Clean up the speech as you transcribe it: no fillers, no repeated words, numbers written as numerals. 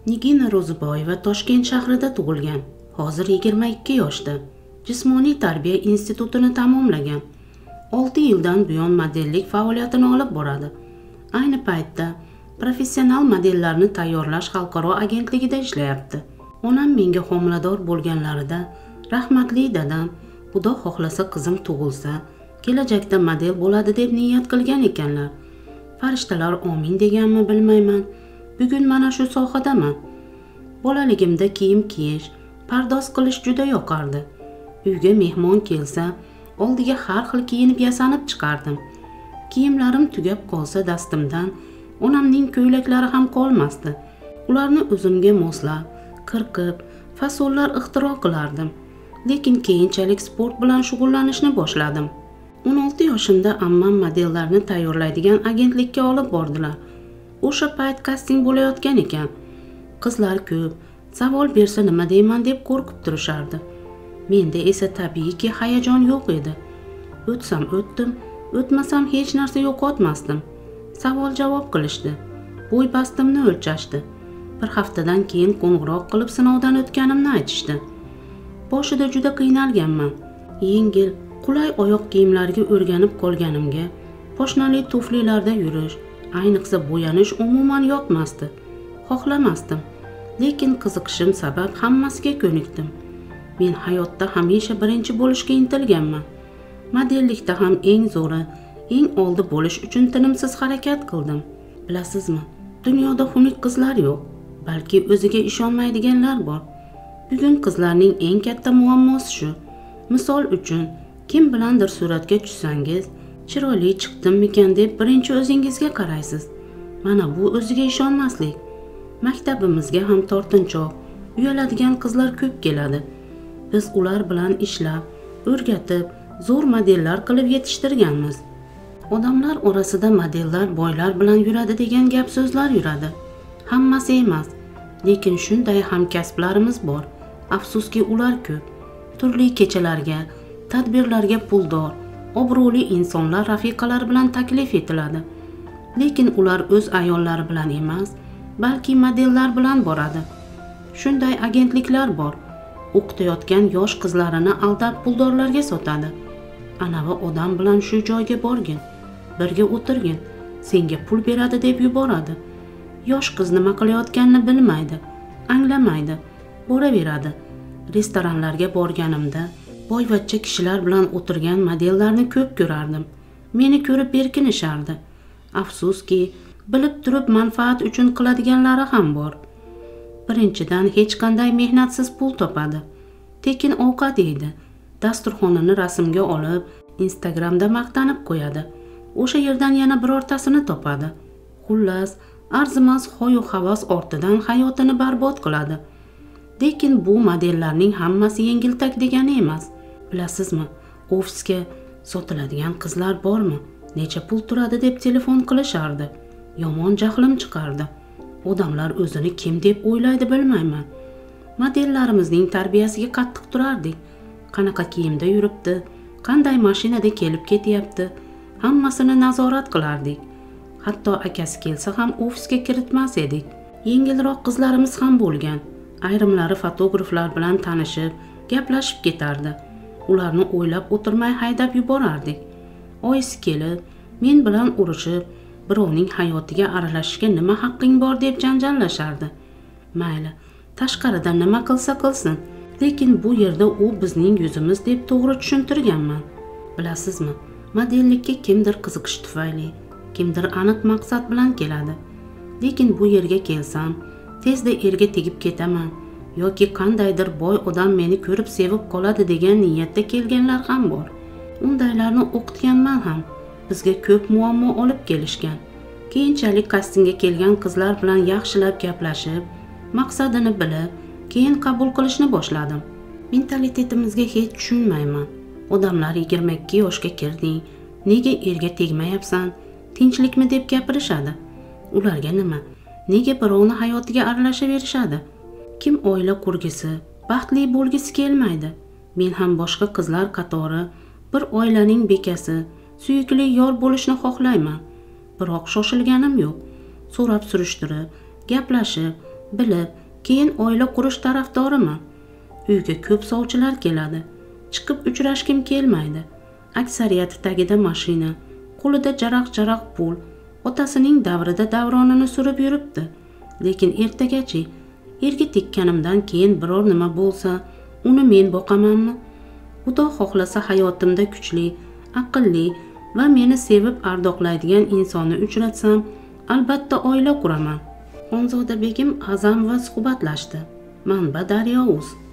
Nigina Ro'ziboyeva Toshkent shahrida tug'ilgan. Hozir 22 yoshda. Jismoniy tarbiya institutini tamomlagan. 6 yildan buyon modellik faoliyatini olib boradi. Ayni paytda professional modellarni tayyorlash xalqaro agentligida ishlayapti. Onam menga homilador bo'lganlarida rahmatli dadam Xudo xohlasa qizim tug'ilsa, kelajakda model bo'ladi deb niyat qilgan ekanlar. Farishtalar omin deganmi bilmayman. Bugun mana shu sohadaman. Bolaligimda kiyim kiyish, pardoz qilish juda yoqardi. Uyga mehmon kelsa, oldiga har xil kiyinib yasanib chiqardim. Kiyimlarim tugab qolsa dastimdan, onamning ko'ylaklari ham qolmasdi. Ularni o'zimga moslab, qirqib, fasollar ixtiro qilardim. Lekin keyinchalik sport bilan shug'ullanishni boshladim. 16 yoshimda ammam modellarni tayyorlaydigan agentlikka olib bordilar. O'sha payt kasting bo'layotgan ekan. Qizlar ko'p, savol bersa nima deyman deb qo'rqib turishardi. Menda esa tabiiyki hayajon yo'q edi. O'tsam o'tdim, o'tmasam hech narsa yo'qotmasdim. Savol-javob qilishdi. Bo'y bastimni o'lchashdi. Bir haftadan keyin qo'ng'iroq qilib sinovdan o'tganimni aytishdi. Boshida juda qiynalganman. Yengil, qulay oyoq kiyimlarga o'rganib qolganimga, poshnali tuflilarda yurish, ayniqsa bo'yanish umuman yoqmasdi. Xohlamasdim. Lekin qiziqishim sabab hammasiga ko'nikdim. Men hayotda hamisha birinchi bo'lishga intilganman. Modellikda ham eng zo'ri, eng oldi bo'lish uchun tinimsiz harakat qildim. Bilasizmi, dunyoda xunuk qizlar yo'q, balki o'ziga ishonmaydiganlar bor. Bugun qizlarning eng katta muammosi shu. Misol uchun, kim bilandir suratga tushsangiz, chiroyli chiqdimmikan deb birinchi o'zingizga qaraysiz. Mana bu o'ziga ishonmaslik. Maktabimizga ham tortinchoq, uyaladigan qizlar ko'p keladi. Biz ular bilan ishlab, o'rgatib, zo'r modellar qilib yetishtirganmiz. Odamlar orasida modellar boylar bilan yuradi degan gap so'zlar yuradi. Hammasi emas, lekin shunday hamkasblarimiz bor. Afsuski ular ko'p. Turli kechalarga, tadbirlarga puldor, obro'li insonlar rafiqalar bilan taklif etiladi. Lekin ular o'z ayollari bilan emas, balki modellar bilan boradi. Shunday agentliklar bor. O'qitayotgan yosh qizlarini aldab puldorlarga sotadi. Anavi odam bilan shu joyga borgin, birga o'tirgin, senga pul beradi deb yuboradi. Yosh qiz nima qilayotganini bilmaydi, anglamaydi, boraveradi. Restoranlarga borganimda boyvachcha kishilar bilan o'tirgan modellarni ko'p ko'rardim. Meni ko'rib berkinishardi. Afsuski, bilib turib manfaat uchun qiladiganlari ham bor. Birinchidan hech qanday mehnatsiz pul topadi. Tekin ovqat yeydi. Dasturxonini rasmga olib, Instagramda maqtanib qo'yadi. O'sha yerdan yana birortasini topadi. Xullas, arzimas xoyu havas ortidan hayotini barbod qiladi. Lekin bu modellarning hammasi yengiltak degani emas. Bilasizmi, ofisga sotiladigan qizlar bormi? Necha pul turadi deb telefon qilishardi. Yomon jahlim chiqardi. Odamlar o'zini kim deb o'ylaydi bilmayman. Modellarimizning tarbiyasiga qattiq turardik. Qanaqa kiyimda yuribdi, qanday mashinada kelib ketyapti, hammasini nazorat qilardik. Hatto akasi kelsa ham ofisga kiritmas edik. Yengilroq qizlarimiz ham bo'lgan. Ayrimlari fotograflar bilan tanishib, gaplashib ketardi. Ularni o'ylab o'tirmay haydab yuborardik. Oyisi kelib, men bilan urushib, birovning hayotiga aralashishga nima haqqing bor deb janjallashardi. Mayli, tashqarida nima qilsa qilsin, lekin bu yerda u bizning yuzimiz deb to'g'ri tushuntirganman. Bilasizmi, modellikka kimdir qiziqish tufayli, kimdir aniq maqsad bilan keladi. Lekin bu yerga kelsam, tezda erga tegib ketaman yoki qandaydir boy odam meni ko'rib sevib qoladi degan niyatda kelganlar ham bor. Undaylarni o'qitganman ham. Bizga ko'p muammo olib kelishgan. Keyinchalik kastingga kelgan qizlar bilan yaxshilab gaplashib, maqsadini bilib, keyin qabul qilishni boshladim. Mentalitetimizga hech tushunmayman. Odamlar 22 yoshga kirding, nega erga tegmayapsan, tinchlikmi deb gapirishadi. Ularga nima? Nega birovni hayotiga aralashaverishadi? Kim oila qurgisi, baxtli bo'lgisi kelmaydi. Men ham boshqa qizlar qatori bir oilaning bekasi, suyukli yor bo'lishni xohlayman. Biroq shoshilganim yo'q. So'rab surishtirib, gaplashib, bilib, keyin oila qurish tarafdoriman. Uyga ko'p sovchilar keladi. Chiqib uchrashkim kelmaydi. Aksariyati tagida mashina, qo'lida jaraq-jaraq pul. Otasining davrida davronini surib yuribdi. Lekin ertagachi, erga tekkanimdan keyin biror nima bo'lsa, uni men boqamanmi? Xudo xohlasa hayotimda kuchli, aqlli va meni sevib ardoqlaydigan insonni uchratsam, albatta oila quraman. Xonzoda begim azam va suhbatlashdi. Manba Daryo.uz